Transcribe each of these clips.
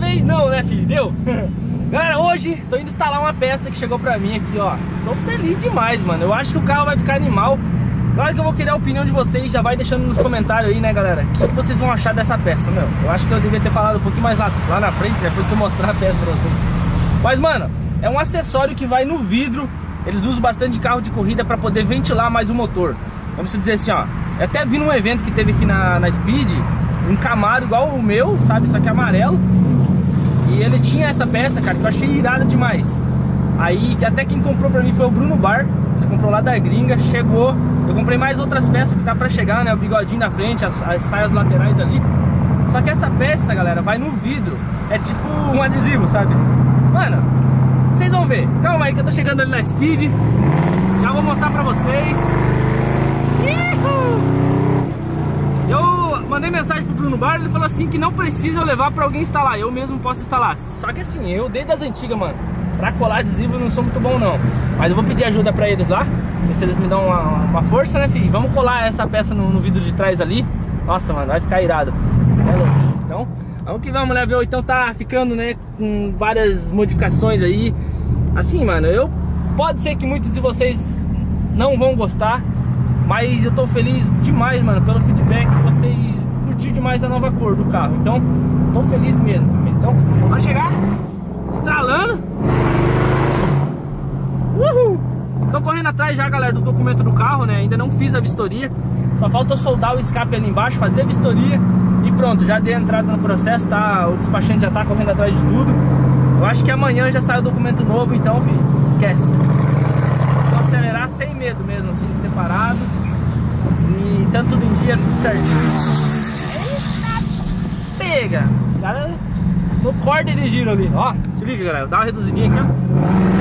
vez não, né, filho? Deu? Galera, hoje tô indo instalar uma peça que chegou pra mim aqui, ó. Tô feliz demais, mano. Eu acho que o carro vai ficar animal. Claro que eu vou querer a opinião de vocês. Já vai deixando nos comentários aí, né, galera? O que vocês vão achar dessa peça, meu? Eu acho que eu devia ter falado um pouquinho mais lá na frente, depois que eu mostrar a peça pra vocês. Mas, mano, é um acessório que vai no vidro. Eles usam bastante carro de corrida pra poder ventilar mais o motor. Vamos dizer assim, ó. Eu até vi num evento que teve aqui na Speed, um Camaro igual o meu, sabe? Só que amarelo. E ele tinha essa peça, cara, que eu achei irada demais. Aí, até quem comprou pra mim foi o Bruno Bar. Ele comprou lá da gringa, chegou. Eu comprei mais outras peças que tá pra chegar, né? O bigodinho da frente, as saias laterais ali. Só que essa peça, galera, vai no vidro. É tipo um adesivo, sabe? Mano, vocês vão ver. Calma aí que eu tô chegando ali na Speed. Já vou mostrar pra vocês. Eu mandei mensagem pro Bruno Bar, ele falou assim que não precisa eu levar pra alguém instalar, eu mesmo posso instalar. Só que assim, eu desde as antigas, mano, pra colar adesivo eu não sou muito bom não. Mas eu vou pedir ajuda pra eles lá, ver se eles me dão uma força, né, filho? Vamos colar essa peça no vidro de trás ali. Nossa, mano, vai ficar irado. Então, vamos que vamos, né, ver. Então tá ficando, né, com várias modificações aí. Assim, mano, pode ser que muitos de vocês não vão gostar, mas eu tô feliz demais, mano, pelo feedback. Vocês curtiram demais a nova cor do carro. Então, tô feliz mesmo. Então, vai chegar estralando. Uhul! Tô correndo atrás já, galera, do documento do carro, né? Ainda não fiz a vistoria. Só falta soldar o escape ali embaixo, fazer a vistoria. E pronto, já dei entrada no processo, tá? O despachante já tá correndo atrás de tudo. Eu acho que amanhã já sai o documento novo, então, filho, esquece. Vou acelerar sem medo mesmo, assim, separado. E tanto tudo em dia, tudo certinho. Eita, pega! Os caras no corte de giro ali. Ó, se liga, galera. Dá uma reduzidinha aqui, ó.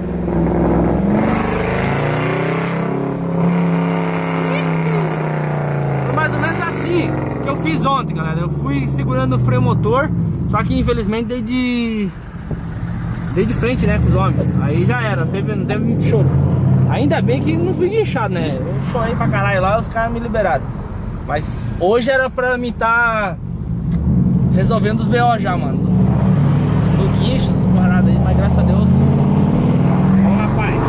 Foi mais ou menos assim que eu fiz ontem, galera. Eu fui segurando o freio motor, só que infelizmente dei de frente, né, com os homens. Aí já era, não teve muito choro. Ainda bem que não fui guinchado, né? Eu chorei pra caralho lá, os caras me liberaram. Mas hoje era pra mim tá resolvendo os BO já, mano. Do guincho, essas paradas aí, mas graças a Deus. Vamos na paz.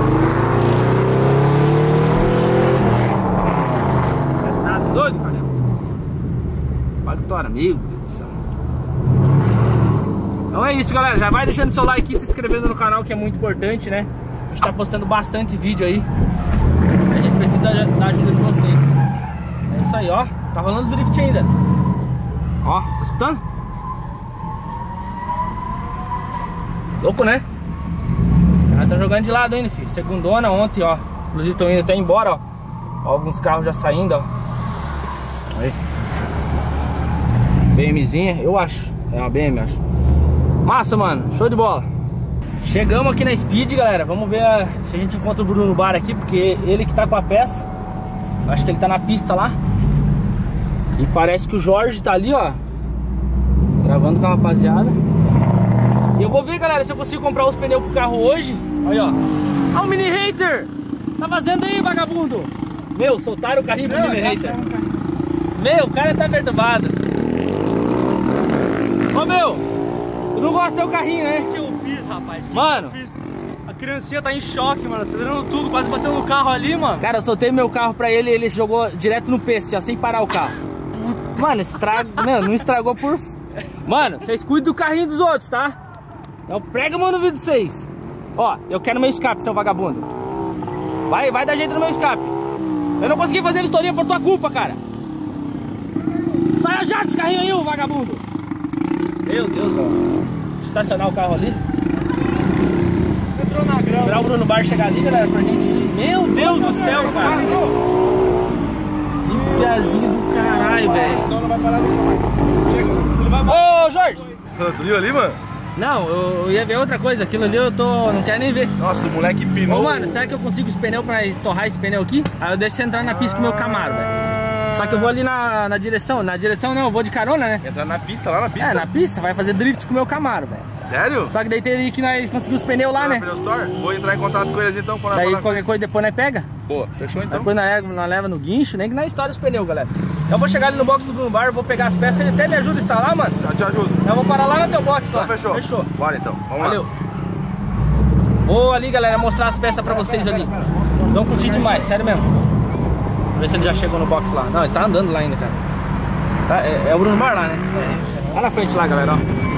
Você tá doido, cachorro? Pode tora, amigo, Deus do céu. Então é isso, galera. Já vai deixando seu like e se inscrevendo no canal, que é muito importante, né? A gente tá postando bastante vídeo aí. A gente precisa da ajuda de vocês. É isso aí, ó. Tá rolando drift ainda. Ó, tá escutando? Louco, né? Os caras estão jogando de lado ainda, filho. Segundona ontem, ó. Inclusive estão indo até embora, ó. Ó, alguns carros já saindo, ó. Aí. BMzinha, eu acho. É uma BM, acho. Massa, mano. Show de bola. Chegamos aqui na Speed, galera. Vamos ver se a gente encontra o Bruno Bar aqui, porque ele que tá com a peça. Acho que ele tá na pista lá. E parece que o Jorge tá ali, ó, gravando com a rapaziada. E eu vou ver, galera, se eu consigo comprar os pneus pro carro hoje. Aí, ó. Ó o Mini Hater! Tá fazendo aí, vagabundo? Meu, soltaram o carrinho pro Mini Hater. Meu, o cara tá perturbado. Ô, meu, tu não gosta do teu carrinho, né? O que eu fiz, rapaz? Mano, a criancinha tá em choque, mano, acelerando tudo, quase bateu no carro ali, mano. cara, eu soltei meu carro pra ele e ele jogou direto no PC, ó, sem parar o carro. Mano, não estragou por... Mano, vocês cuidam do carrinho dos outros, tá? Então prega, mano, no vídeo de vocês. Ó, eu quero meu escape, seu vagabundo. Vai dar jeito no meu escape. Eu não consegui fazer a vistoria por tua culpa, cara. Saia já desse carrinho aí, ô vagabundo. Meu Deus, ó. Estacionar o carro ali. Entrou na grama. Esperar o Bruno Bar chegar ali, galera, pra gente... Meu Deus do céu, cara. Que piazinho do caralho, velho. Senão não vai parar nunca mais. Chega. Ô, Jorge! Tu viu ali, mano? Não, eu ia ver outra coisa. Aquilo ali eu não quero nem ver. Nossa, o moleque empinou. Ô, mano, será que eu consigo os pneus pra torrar esse pneu aqui? Aí eu deixo você entrar na pista com o meu Camaro, velho. Só que eu vou ali na direção. Na direção não, eu vou de carona, né? Entrar na pista, lá na pista? É, na pista, vai fazer drift com o meu Camaro, velho. Sério? Só que daí teria que nós conseguimos os pneus lá, né? Vou entrar em contato com eles então. Pra Daí qualquer coisa depois nós pega. Boa, fechou então. Depois nós leva no guincho, nem que nós estoura os pneus, galera. Eu vou chegar ali no box do Bruno Bar, vou pegar as peças, ele até me ajuda a instalar, mano. Já te ajudo. Eu vou parar lá no teu box lá. Então fechou. Fechou. Bora então, vamos Valeu. lá. Vou ali, galera, mostrar as peças pra vocês ali. Vão curtir demais, sério mesmo. Vamos ver se ele já chegou no box lá. Não, ele tá andando lá ainda, cara. Tá, é o Bruno Bar lá, né? É. Lá na frente lá, galera, ó.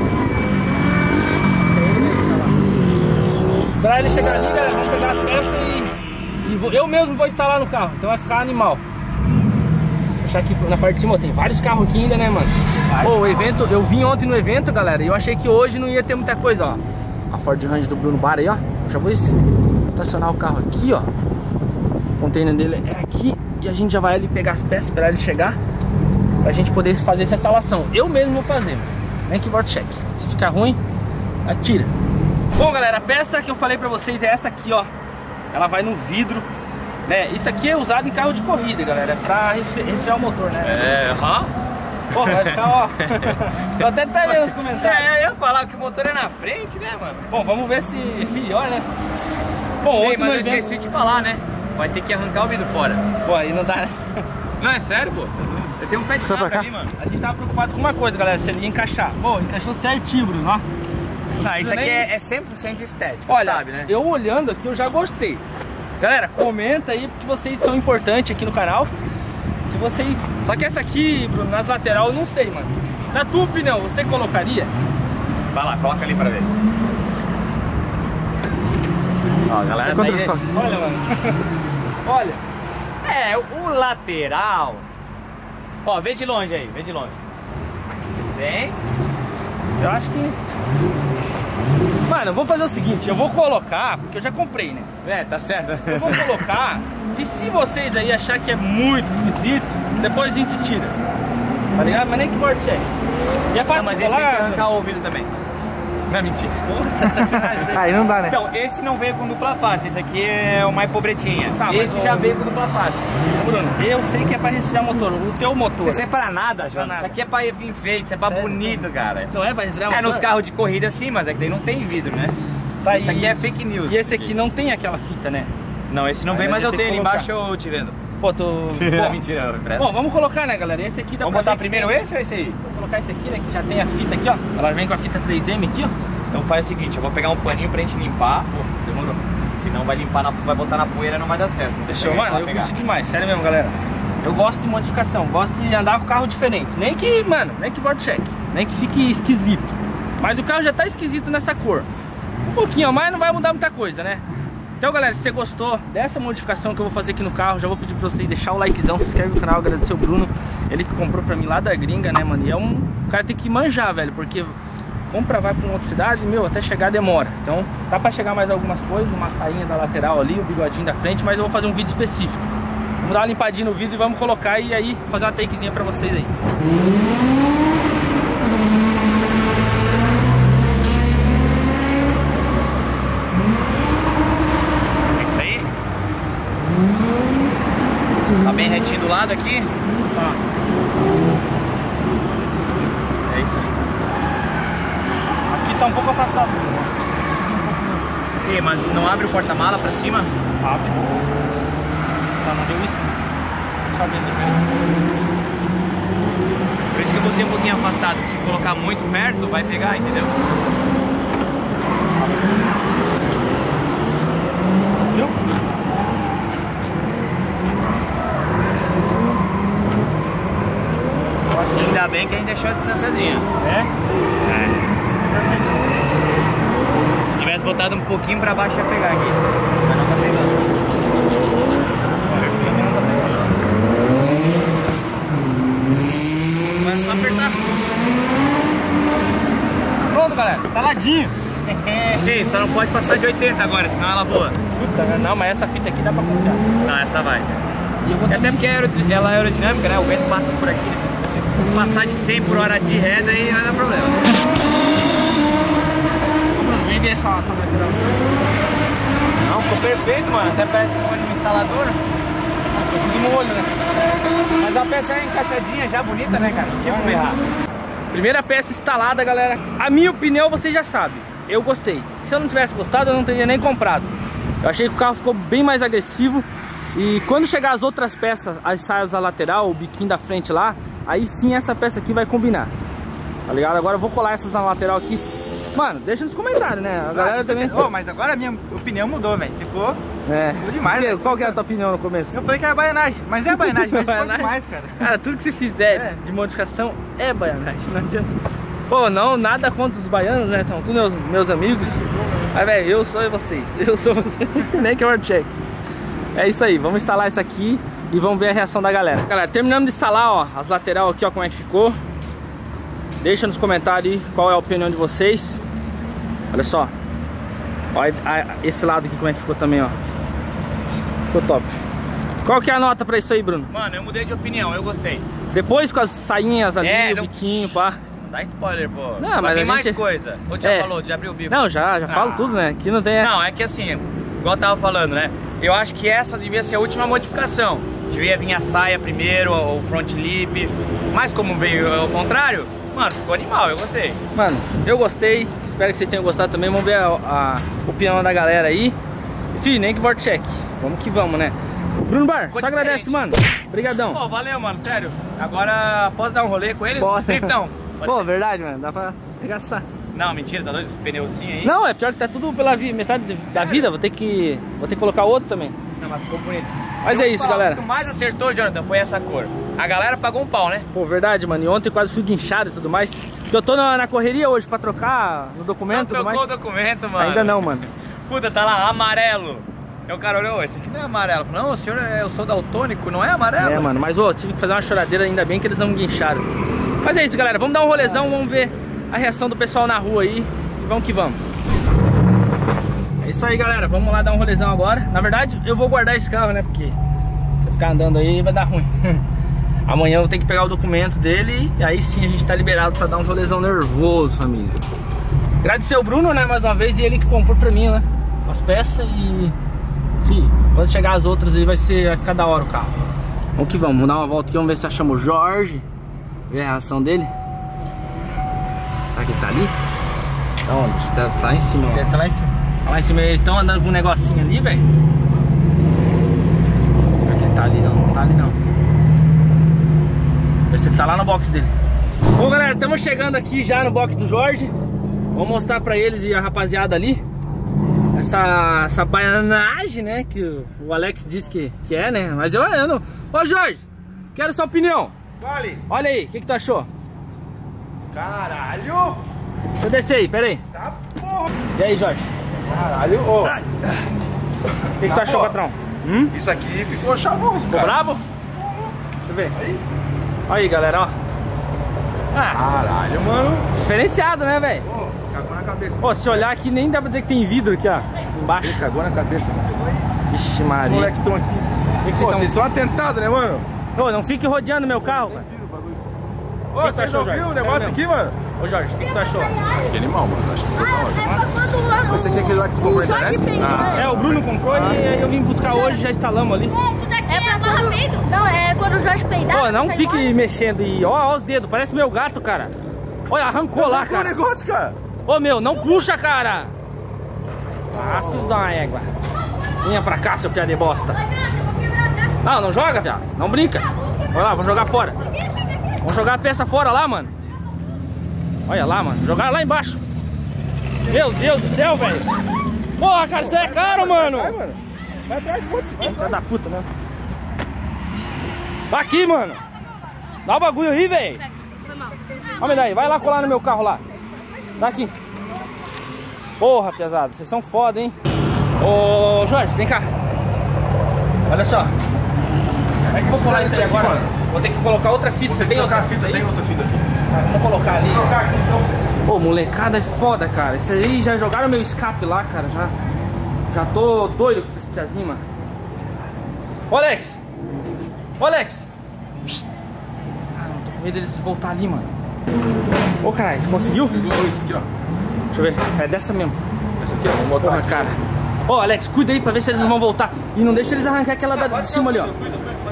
Esperar ele chegar ali, galera, vamos pegar as peças e eu mesmo vou instalar no carro. Então vai ficar animal. Vou deixar aqui na parte de cima, tem vários carros aqui ainda, né, mano? Pô, o evento, eu vim ontem no evento, galera, e eu achei que hoje não ia ter muita coisa, ó. A Ford Ranger do Bruno Bar aí, ó. Eu já vou estacionar o carro aqui, ó. O container dele é aqui. E a gente já vai ali pegar as peças, esperar ele chegar, pra gente poder fazer essa instalação. Eu mesmo vou fazer. Nem que board check. Se ficar ruim, atira. Bom, galera, a peça que eu falei pra vocês é essa aqui, ó. Ela vai no vidro, né? Isso aqui é usado em carro de corrida, galera. É pra resfriar o motor, né? Pô, vai ficar, ó. Eu até tá vendo os comentários. Eu ia falar que o motor é na frente, né, mano? Bom, vamos ver se melhor, né? Bom, ontem mas no eu evento... esqueci de falar, né? Vai ter que arrancar o vidro fora. Pô, aí não dá, né? Não, é sério, pô. Eu tenho um pé de Só pra cabra cá? ali, mano. A gente tava preocupado com uma coisa, galera, se ele ia encaixar. Bom, encaixou certinho, Bruno, ó. Não, isso aqui nem- é 100% estético, Olha, sabe, né? eu olhando aqui, eu já gostei. Galera, comenta aí, porque vocês são importantes aqui no canal. Se vocês... Só que essa aqui, Bruno, nas lateral, eu não sei, mano. Na tua opinião, você colocaria? Vai lá, coloca ali pra ver. Ó, a galera tá aí. Olha, mano. Olha. É, o lateral. Ó, vê de longe aí, vê de longe. Vem. Eu acho que... Mano, eu vou fazer o seguinte, eu vou colocar, porque eu já comprei, né? É, tá certo. Eu vou colocar, e se vocês aí achar que é muito esquisito, depois a gente tira. Tá ligado? Mas nem que board check. E é fácil Não, mas de esse tem colar, que arrancar o ouvido também. Não é mentira. Pô, tá sacanagem, né? Aí não dá, né? Então, esse não veio com dupla face, esse aqui é o mais pobretinha. Tá, mas esse já veio com dupla face. Bruno, eu sei que é pra resfriar motor, o teu motor. Isso é pra nada, Pra João. nada. Isso aqui é pra enfeite, isso é pra Sério? bonito, cara. Não é pra resfriar É, motor? nos carros de corrida sim, mas é que daí não tem vidro, né? Tá, Isso aqui é fake news. E esse aqui não tem aquela fita, né? Não, esse não Aí vem, nós mas eu ia ter tenho ali que colocar. embaixo eu tirando. Pô, tô... Não, Bom, mentira, não, empresta. bom, vamos colocar, né, galera? Esse aqui dá Vamos pra botar ver que primeiro tem- esse ou esse aí? Vou colocar esse aqui, né, que já tem a fita aqui, ó. Ela vem com a fita 3M aqui, ó. Então faz o seguinte, eu vou pegar um paninho pra gente limpar. Pô, demorou. Senão vai limpar, vai botar na poeira, não vai dar certo. Fechou, mano? Eu curti demais, sério mesmo, galera. Eu gosto de modificação, gosto de andar com carro diferente. Nem que, mano, nem que board check, nem que fique esquisito. Mas o carro já tá esquisito nessa cor. Um pouquinho a mais não vai mudar muita coisa, né? Então, galera, se você gostou dessa modificação que eu vou fazer aqui no carro, já vou pedir pra vocês deixar o likezão, se inscreve no canal, agradecer o Bruno, ele que comprou pra mim lá da gringa, né, mano? E é um... O cara tem que manjar, velho, porque compra, vai pra uma outra cidade, meu, até chegar demora. Então, dá pra chegar mais algumas coisas, uma sainha da lateral ali, o bigodinho da frente, mas eu vou fazer um vídeo específico. Vamos dar uma limpadinha no vídeo e vamos colocar e aí fazer uma takezinha pra vocês aí. É isso aí? Tá bem retinho do lado aqui? Tá. É isso aí. Aqui tá um pouco afastado. Ih, mas não abre o porta-mala pra cima? Abre. Tá, não deu isso? Deixa eu abrir aqui. Por isso que eu botei um pouquinho afastado, que se colocar muito perto, vai pegar, entendeu? Viu? Ainda bem que a gente deixou a distânciazinha. É? Se tivesse botado um pouquinho pra baixo ia pegar aqui. Mas não tá pegando. Mas só apertar. Pronto, galera, instaladinho. Sim, só não pode passar de 80 agora, senão ela voa. Puta, não, mas essa fita aqui dá pra confiar. Não, essa vai. E eu vou E até porque ela é aerodinâmica, né? O vento passa por aqui. Se passar de 100 por hora de ré, daí vai dar problema. Vem ver essa lateral. Não, ficou perfeito, mano. Até parece que foi no instalador. Foi tudo no olho, né? Mas a peça é encaixadinha, já bonita, né, cara? Não tinha como errar. Primeira peça instalada, galera. A minha opinião, vocês já sabem. Eu gostei. Se eu não tivesse gostado, eu não teria nem comprado. Eu achei que o carro ficou bem mais agressivo. E quando chegar as outras peças, as saias da lateral, o biquinho da frente lá, aí sim essa peça aqui vai combinar. Tá ligado? Agora eu vou colar essas na lateral aqui. Mano, deixa nos comentários, né? A galera também... Oh, mas agora a minha opinião mudou, velho. Ficou demais. Qual que era a tua opinião no começo? Eu falei que era baianagem, mas é baianagem, mas ficou demais, cara. Cara, tudo que você fizer de modificação é baianagem, não adianta. Pô, não, nada contra os baianos, né? Então, todos meus amigos. Mas, velho, eu sou vocês. Eu sou vocês. Nem que eu check. É isso aí, vamos instalar isso aqui e vamos ver a reação da galera. Galera, terminamos de instalar, ó, as lateral aqui, ó, como é que ficou. Deixa nos comentários aí qual é a opinião de vocês. Olha só. Olha esse lado aqui como é que ficou também, ó. Ficou top. Qual que é a nota pra isso aí, Bruno? Mano, eu mudei de opinião, eu gostei. Depois com as sainhas ali, o não... biquinho, pá. Dá spoiler, pô. Não, mas tem a mais gente... coisa. Ou já falou, já abriu o bico? Não, já falo tudo, né? Aqui não tem... Não, é que assim, igual eu tava falando, né? Eu acho que essa devia ser a última modificação. Devia vir a saia primeiro, o front lip. Mas como veio ao contrário, mano, ficou animal, eu gostei. Mano, eu gostei. Espero que vocês tenham gostado também. Vamos ver a opinião da galera aí. Enfim, nem que board check. Vamos que vamos, né? Bruno Bar, ficou só diferente. agradece, mano. Obrigadão. Pô, valeu, mano, sério. Agora, posso dar um rolê com ele? Pode. Então. Pô, verdade, mano. Dá pra arregaçar. Não, mentira, tá doido? Esse pneuzinho aí. Não, é pior que tá tudo pela metade da vida. Vou ter que colocar outro também. Não, mas ficou bonito. Mas é isso, galera. O que mais acertou, Jonathan, foi essa cor. A galera pagou um pau, né? Pô, verdade, mano. E ontem quase fui guinchado e tudo mais. Porque eu tô na correria hoje pra trocar no documento e tudo mais. Trocou o documento, mano. Ainda não, mano. Puta, tá lá, amarelo. Aí o cara olhou, esse aqui não é amarelo. Não, o senhor, eu sou daltônico, não é amarelo? É, mano. Mas, ô, tive que fazer uma choradeira, ainda bem que eles não me guincharam. Mas é isso, galera. Vamos dar um rolezão, vamos ver a reação do pessoal na rua aí. E vamos que vamos. É isso aí, galera. Vamos lá dar um rolezão agora. Na verdade, eu vou guardar esse carro, né? Porque se eu ficar andando aí vai dar ruim. Amanhã eu vou ter que pegar o documento dele. E aí sim a gente tá liberado pra dar um rolezão nervoso, família. Agradecer o Bruno, né? Mais uma vez. E ele que comprou pra mim, né? As peças e... Enfim, quando chegar as outras aí vai ficar da hora o carro. Vamos que vamos. Vamos dar uma volta aqui. Vamos ver se achamos o Jorge. Ver a reação dele. Será que ele tá ali? Tá onde? Tá lá em cima, ó. Tá lá em cima. Lá em cima eles estão andando com um negocinho ali, velho. Será que ele tá ali? Não, não tá ali não. Vê se ele tá lá no box dele. Bom, galera, estamos chegando aqui já no box do Jorge. Vou mostrar pra eles e a rapaziada ali essa baianagem, né? Que o Alex disse que é, né? Mas eu não. Ô, Jorge, quero sua opinião. Vale. Olha aí, o que tu achou? Caralho. Deixa eu descer aí, pera aí. Tá porra. E aí, Jorge? Caralho, ô. O que tu achou, patrão? Isso aqui ficou chavoso, Ficou cara. brabo? Deixa eu ver. Olha aí, galera, ó. Ah, Caralho, mano. diferenciado, né, velho? Pô, cagou na cabeça. Ó, se olhar aqui, nem dá pra dizer que tem vidro aqui, ó. Embaixo. Ele cagou na cabeça, mano. Vixe, Os Maria. moleques estão aqui. O que Pô, vocês vocês estão atentados, né, mano? Ô, não fique rodeando meu carro, cara. Ô, que tu vocês achou, não viram Jorge? o negócio É aqui, mano? Ô, Jorge, o que tu achou? Que animal, mano. Acho que ficou da hora. Esse Esse aqui é aquele lá que tu comprou na internet? É, o Bruno comprou e eu vim buscar hoje e já instalamos ali. Isso daqui é barra peido. Não, é quando o Jorge peidar. Ó, não sai fique fora. mexendo e ó os dedos, parece meu gato, cara. Olha, arrancou lá, Qual o cara. negócio, cara? Ô, meu, não puxa, cara. Ah, filho da égua. Vinha pra cá, seu piada de bosta. Não, não joga, viado. Não brinca. Vai lá, vou jogar fora. Vamos jogar a peça fora lá, mano. Olha lá, mano. Jogaram lá embaixo. Meu Deus do céu, velho. Porra, cara, isso é caro, mano. Vai, mano. Vai atrás, foda-se. Vai, Filha da puta, né? Vai aqui, mano. Dá o bagulho aí, velho. Olha daí, vai lá colar no meu carro lá. Dá aqui. Porra, pesado, vocês são foda, hein? Ô, Jorge, vem cá. Olha só. Como é que eu vou colar isso aí agora? Vou ter que colocar outra fita. Você tem outra fita aí? Tem outra fita aqui. Vamos colocar ali. Vou colocar aqui, então. Pô, molecada é foda, cara. Isso aí já jogaram meu escape lá, cara. Já tô doido com esses piazinhos, mano. Ô, Alex! Ô, Alex! Ah, não, tô com medo deles voltar ali, mano. Ô, caralho, conseguiu? Pegou dois aqui, ó. Deixa eu ver. É dessa mesmo. Essa aqui, ó. Vamos botar Porra, aqui. cara. Ô, Alex, cuida aí pra ver se eles não vão voltar. E não deixa eles arrancar aquela de cima ali, ó.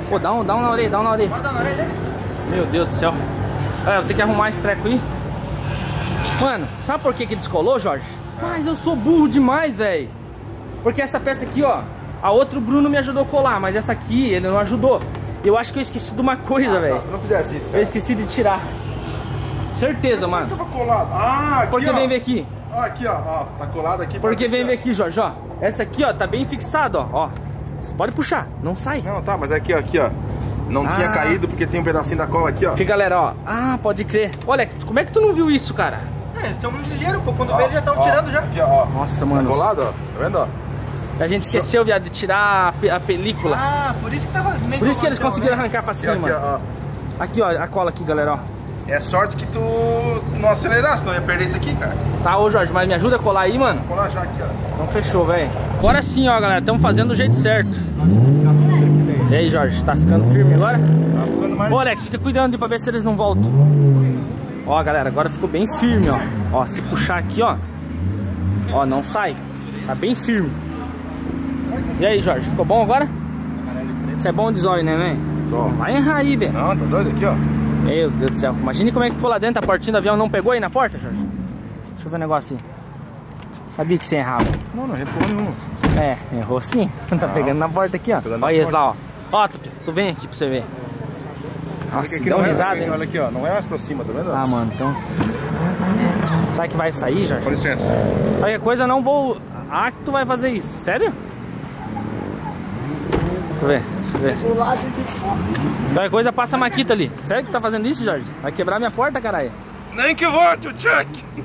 Pô, dá um na orelha, dá um na orelha. Bora dar na orelha? Meu Deus do céu. Galera, vou ter que arrumar esse treco aí. Mano, sabe por que descolou, Jorge? Mas eu sou burro demais, velho. Porque essa peça aqui, ó, a outra o Bruno me ajudou a colar, mas essa aqui ele não ajudou. Eu acho que eu esqueci de uma coisa, velho. Não fizesse isso, cara. Eu esqueci de tirar. Certeza, mano. Tava colado. Ah, aqui, Porque ó. vem ver aqui. Ó, aqui, ó. Tá colado aqui. Porque vem ver aqui. aqui, Jorge, ó. Essa aqui, ó, tá bem fixada, ó. Você pode puxar, não sai. Não, tá, mas aqui, ó. Aqui, ó. Não tinha caído porque tem um pedacinho da cola aqui, ó. Porque, galera, ó. Ah, pode crer. Olha, como é que tu não viu isso, cara? É, são muito ligeiros, pô. Quando vê, eles já estão tirando já. Aqui, ó. Nossa, Tá mano. colado, ó. Tá vendo, ó? A gente esqueceu, viado, de tirar a película. Ah, por isso que tava meio Por isso que eles colado, conseguiram né? arrancar facinho, Aqui, mano. ó. Aqui, ó, a cola aqui, galera, ó. É sorte que tu não acelerasse, senão ia perder isso aqui, cara. Tá, ô Jorge, mas me ajuda a colar aí, mano? Vou colar já aqui, ó. Então fechou, velho. Agora sim, ó, galera, estamos fazendo do jeito certo. E aí, Jorge, tá ficando firme agora? Tá ficando mais... Ô, Alex, fica cuidando pra ver se eles não voltam. Ó, galera, agora ficou bem firme, ó. Ó, se puxar aqui, ó. Ó, não sai. Tá bem firme. E aí, Jorge, ficou bom agora? Isso é bom de zóio, né, velho? Só. Vai errar aí, velho. Não, tá doido aqui, ó. Meu Deus do céu. Imagine como é que ficou lá dentro, a portinha do avião não pegou aí na porta, Jorge? Deixa eu ver um negócio assim. Sabia que você errava. Não, não errou nenhum. É, errou sim. Tá pegando na porta aqui, ó. Pegando na Olha eles porta. lá, ó. Ó, tu vem aqui pra você ver. Nossa, Aqui deu não uma é, risada, hein? olha aqui, ó. Não é mais pra cima, tá vendo? Tá, mano, então... Será que vai sair, Jorge? Com licença. Qualquer coisa, não vou... Ah, que tu vai fazer isso. Sério? Deixa eu ver. Qualquer coisa, passa a maquita ali. Sério que tu tá fazendo isso, Jorge? Vai quebrar minha porta, caralho. Nem que volte o Chuck.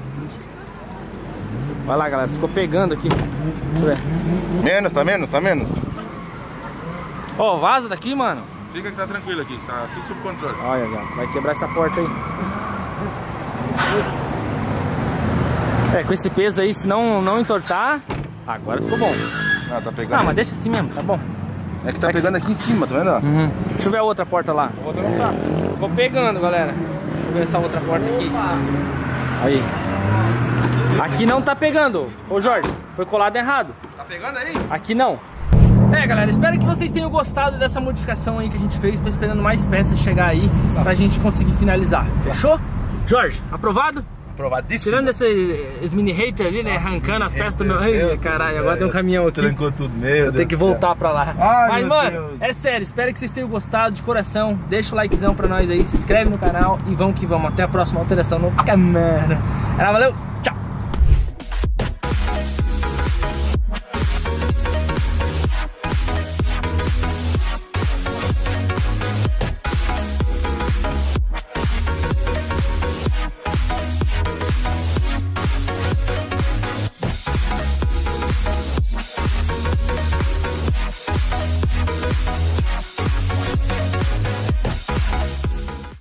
Vai lá, galera. Ficou pegando aqui. Deixa eu ver. Menos, tá menos, tá menos. Ó, vaza daqui, mano. Fica que tá tranquilo aqui, tá tudo sob controle. Olha, gato, vai quebrar essa porta aí. É, com esse peso aí, se não entortar... Agora ficou bom. Ah, tá pegando. Ah, mas deixa assim mesmo, tá bom. É que tá pegando aqui em cima, tá vendo? Uhum. Deixa eu ver a outra porta lá. A outra não tá. Ficou pegando, galera. Deixa eu ver essa outra porta aqui. Aí. Aqui não tá pegando. Ô, Jorge, foi colado errado. Tá pegando aí? Aqui não. É, galera, espero que vocês tenham gostado dessa modificação aí que a gente fez. Tô esperando mais peças chegar aí pra gente conseguir finalizar. Fechou? Jorge, aprovado? Aprovadíssimo. Tirando esse mini hater ali, né? Arrancando as peças do meu... Ai, caralho, agora tem um caminhão aqui. Trancou tudo, meu. Eu tenho que voltar pra lá. Ai, mas, meu mano, Deus. é sério, espero que vocês tenham gostado de coração. Deixa o likezão pra nós aí, se inscreve no canal e vamos que vamos. Até a próxima alteração no canal. Valeu!